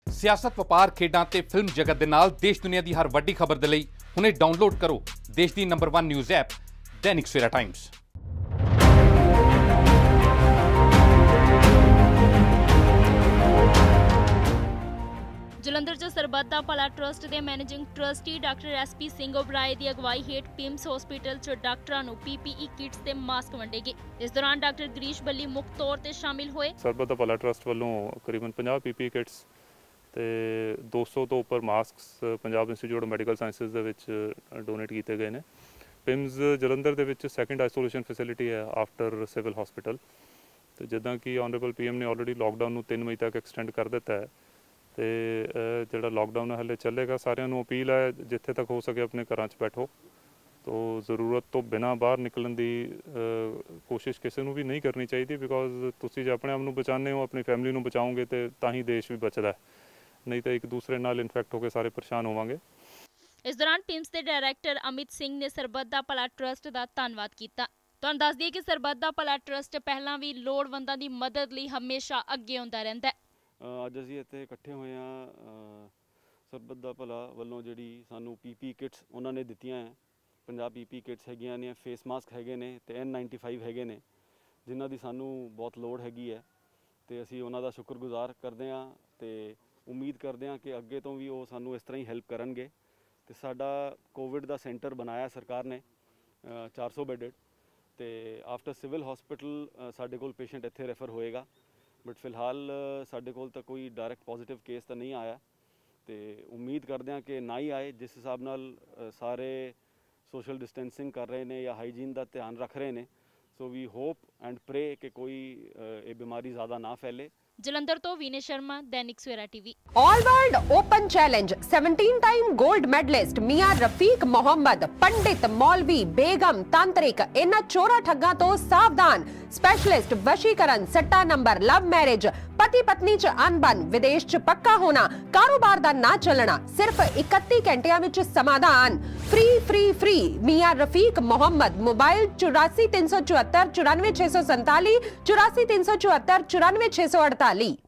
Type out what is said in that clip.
सियासत, वपार, खेडां ते फिल्म जगत दे नाल देश दुनिया की हर वड्डी खबर दे लई हुणे डाउनलोड करो देश the number 1 news app Dainik Savera times. Jalandhar 'ਚ ਸਰਬੱਤ ਦਾ ਭਲਾ ਟਰਸਟ ਦੇ managing trustee doctor SP Singh Oberoi ਦੀ ਅਗਵਾਈ ਹੇਠ ਪਿਮਸ ਹਸਪੀਟਲ 'ਚ ਡਾਕਟਰਾਂ ਨੂੰ ਪੀਪੀਈ ਕਿਟਸ ਤੇ ਮਾਸਕ ਵੰਡੇ ਗਏ। ਇਸ ਦੌਰਾਨ ਡਾਕਟਰ ਗਰੀਸ਼ ਬੱਲੀ ਮੁੱਖ ਤੌਰ ਤੇ ਸ਼ਾਮਿਲ ਹੋਏ। ਸਰਬੱਤ ਦਾ ਭਲਾ ਟਰਸਟ ਵੱਲੋਂ ਕਰੀਬਨ 50 ਪੀਪੀਈ ਕਿਟਸ ਤੇ 200 ਤੋਂ ਉੱਪਰ masks Punjab institute of medical sciences ਦੇ ਵਿੱਚ ਡੋਨੇਟ ਕੀਤੇ ਗਏ ਨੇ। ਪਿਮਸ ਜਲੰਧਰ ਦੇ ਵਿੱਚ ਸੈਕੰਡ ਆਈਸੋਲੇਸ਼ਨ ਫੈਸਿਲਿਟੀ ਹੈ ਆਫਟਰ ਸਿਵਲ ਹਸਪੀਟਲ, ਤੇ ਜਿੱਦਾਂ ਕਿ ਆਨਰੇਬਲ ਪੀਐਮ ਨੇ ਆਲਰੇਡੀ ਲੋਕਡਾਊਨ ਨੂੰ 3 ਮਈ ਤੱਕ ਐਕਸਟੈਂਡ ਕਰ ਦਿੱਤਾ ਹੈ, ਤੇ ਜਿਹੜਾ ਲੋਕਡਾਊਨ ਹੈ ਹਲੇ ਚੱਲੇਗਾ। ਸਾਰਿਆਂ ਨੂੰ ਅਪੀਲ ਹੈ ਜਿੱਥੇ ਤੱਕ ਹੋ ਸਕੇ ਆਪਣੇ ਘਰਾਂ 'ਚ ਬੈਠੋ, ਤੋ ਜ਼ਰੂਰਤ ਤੋਂ ਬਿਨਾਂ ਬਾਹਰ ਨਿਕਲਣ ਦੀ ਕੋਸ਼ਿਸ਼ ਕਿਸੇ ਨੂੰ ਵੀ ਨਹੀਂ ਕਰਨੀ ਚਾਹੀਦੀ, ਬਿਕੋਜ਼ ਤੁਸੀਂ ਜੇ ਆਪਣੇ ਆਪ ਨੂੰ ਬਚਾਉਂਦੇ ਹੋ, ਆਪਣੀ ਫੈਮਿਲੀ ਨੂੰ ਬਚਾਓਗੇ ਤੇ ਤਾਂ ਹੀ ਦੇਸ਼ ਵੀ ਬਚਦਾ ਹੈ, ਨਹੀਂ ਤਾਂ ਇੱਕ ਦੂਸਰੇ ਨਾਲ ਇਨਫੈਕਟ ਹੋ ਕੇ ਸਾਰੇ ਪਰੇਸ਼ਾਨ ਹੋਵਾਂਗੇ। ਇਸ ਦੌਰਾਨ ਪਿਮਸ ਦੇ ਡਾਇਰੈਕਟਰ ਅਮਿਤ ਸਿੰਘ ਨੇ ਸਰਬੱਤ ਦਾ ਭਲਾ ਟਰਸਟ ਦਾ ਧੰਨਵਾਦ ਕੀਤਾ। ਤੁਹਾਨੂੰ ਦੱਸ ਦਈਏ ਕਿ ਸਰਬੱਤ ਦਾ ਭਲਾ ਟਰਸਟ ਪਹਿਲਾਂ ਵੀ ਲੋੜਵੰਦਾਂ ਦੀ ਮਦਦ ਲਈ ਹਮੇਸ਼ਾ ਅੱਗੇ ਆਉਂਦਾ ਰਹਿੰਦਾ ਹੈ। ਅੱਜ ਅਸੀਂ ਇੱਥੇ ਇਕੱਠੇ ਹੋਏ ਹਾਂ ਸਰਬੱਤ ਦਾ ਭਲਾ ਵੱਲੋਂ ਜਿਹੜੀ ਸਾਨੂੰ ਪੀਪੀ ਕਿਟਸ ਉਹਨਾਂ ਨੇ ਦਿੱਤੀਆਂ ਹੈ। 50 ਪੀਪੀ ਕਿਟਸ ਹੈਗੀਆਂ ਨੇ, ਫੇਸ ਮਾਸਕ ਹੈਗੇ ਨੇ ਤੇ N95 ਹੈਗੇ ਨੇ, ਜਿਨ੍ਹਾਂ ਦੀ ਸਾਨੂੰ ਬਹੁਤ ਲੋੜ ਹੈਗੀ ਹੈ, ਤੇ ਅਸੀਂ ਉਹਨਾਂ ਦਾ ਸ਼ੁਕਰਗੁਜ਼ਾਰ ਕਰਦੇ ਹਾਂ ਤੇ ਉਮੀਦ ਕਰਦੇ ਹਾਂ ਕਿ ਅੱਗੇ ਤੋਂ ਵੀ ਉਹ ਸਾਨੂੰ ਇਸ ਤਰ੍ਹਾਂ ਹੀ ਹੈਲਪ ਕਰਨਗੇ। ਤੇ ਸਾਡਾ ਕੋਵਿਡ ਦਾ ਸੈਂਟਰ ਬਣਾਇਆ ਸਰਕਾਰ ਨੇ 400 ਬੈਡਡ, ਤੇ ਆਫਟਰ ਸਿਵਲ ਹਸਪੀਟਲ ਸਾਡੇ ਕੋਲ ਪੇਸ਼ੈਂਟ ਇੱਥੇ ਰੈਫਰ ਹੋਏਗਾ, ਬਟ ਫਿਲਹਾਲ ਸਾਡੇ ਕੋਲ ਤਾਂ ਕੋਈ ਡਾਇਰੈਕਟ ਪੋਜ਼ਿਟਿਵ ਕੇਸ ਤਾਂ ਨਹੀਂ ਆਇਆ, ਤੇ ਉਮੀਦ ਕਰਦੇ ਹਾਂ ਕਿ ਨਾ ਹੀ ਆਏ। ਜਿਸ ਹਿਸਾਬ ਨਾਲ ਸਾਰੇ ਸੋਸ਼ਲ ਡਿਸਟੈਂਸਿੰਗ ਕਰ ਰਹੇ ਨੇ ਜਾਂ ਹਾਈਜੀਨ ਦਾ ਧਿਆਨ ਰੱਖ ਰਹੇ ਨੇ, ਸੋ ਵੀ ਹੋਪ ਐਂਡ ਪ੍ਰੇ ਕਿ ਕੋਈ ਇਹ ਬਿਮਾਰੀ ਜ਼ਿਆਦਾ ਨਾ ਫੈਲੇ। ਜਲੰਧਰ ਤੋਂ Vinay Sharma, Dainik Savera TV. All world open challenge 17 time gold medallist Miyan Rafiq Mohammad, पंडित, मौलवी, बेगम, तांत्रिक, इन्हां चोरा ठग्गां तो सावधान। स्पेशलिस्ट वशीकरण, सट्टा नंबर, लव मैरिज, पति पत्नी च अनबन, विदेश च पक्का होना, कारोबार दा ना चलना, सिर्फ 31 घंटियां विच समाधान। Free free free Miyan Rafiq Mohammad. Mobile 84 374 94 647, 84 374 94 648।